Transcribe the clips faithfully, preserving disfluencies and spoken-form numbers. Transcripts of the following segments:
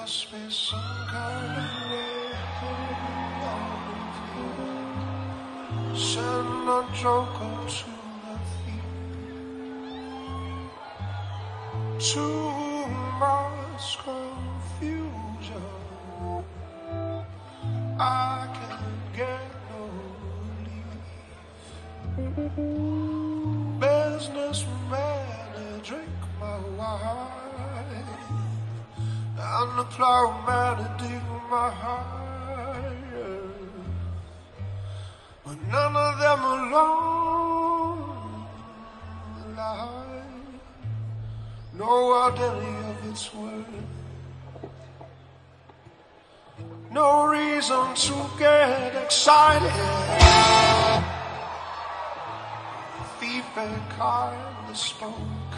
must be some kind of way out of here. Send a joker to the thief. Too much confusion. I can't get no relief. Businessman, drink my wine, and the plowman, dig my hire. But none of them alone lie, know what any of it's worth. No reason to get excited. Thief and kindly spoke.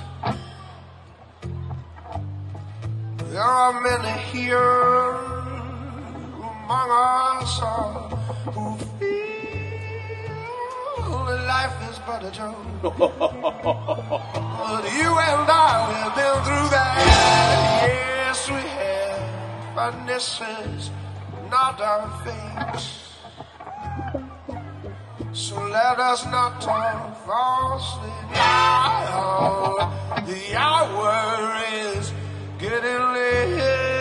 There are many here among us all who feel that life is but a joke. But you and I, we've been through that. Yes, we have. But this is not our fate. So let us not talk falsely now. The hour is getting late.